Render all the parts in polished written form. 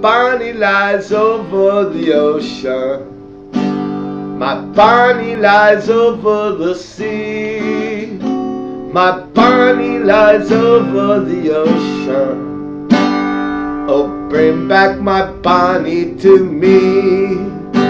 Bonnie lies over the ocean. My Bonnie lies over the sea. My Bonnie lies over the ocean. Oh, bring back my Bonnie to me.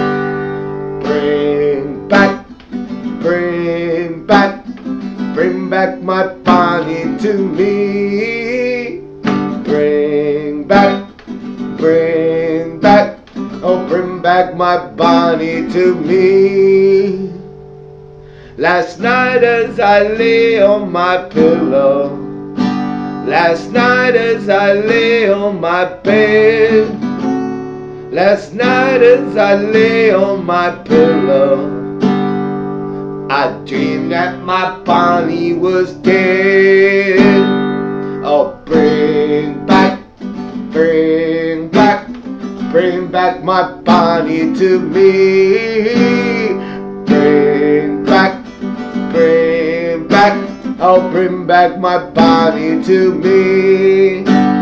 Bring back, bring back, bring back my Bonnie to me. Bring back, bring back, oh, bring back my Bonnie to me. Last night as I lay on my pillow, last night as I lay on my bed, last night as I lay on my pillow, I dreamed that my Bonnie was dead. Oh, bring back, bring back, bring back my Bonnie to me. Bring back, bring back, oh, bring back my Bonnie to me.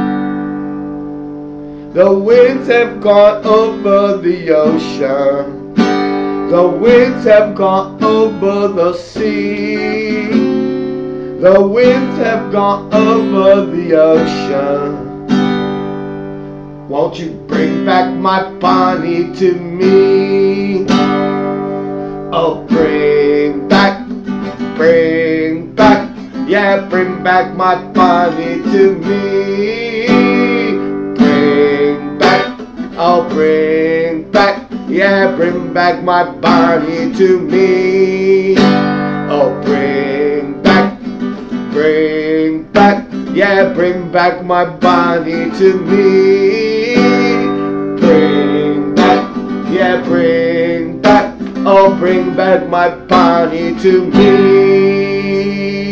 The winds have gone over the ocean. The winds have gone over the sea. The winds have gone over the ocean. Won't you bring back my Bonnie to me? Oh, bring back, yeah, bring back my Bonnie to me. Bring back, oh, bring back, yeah, bring back my Bonnie to me. Oh, bring back, yeah, bring back my Bonnie to me. Bring back, yeah, bring back, oh, bring back my Bonnie to me.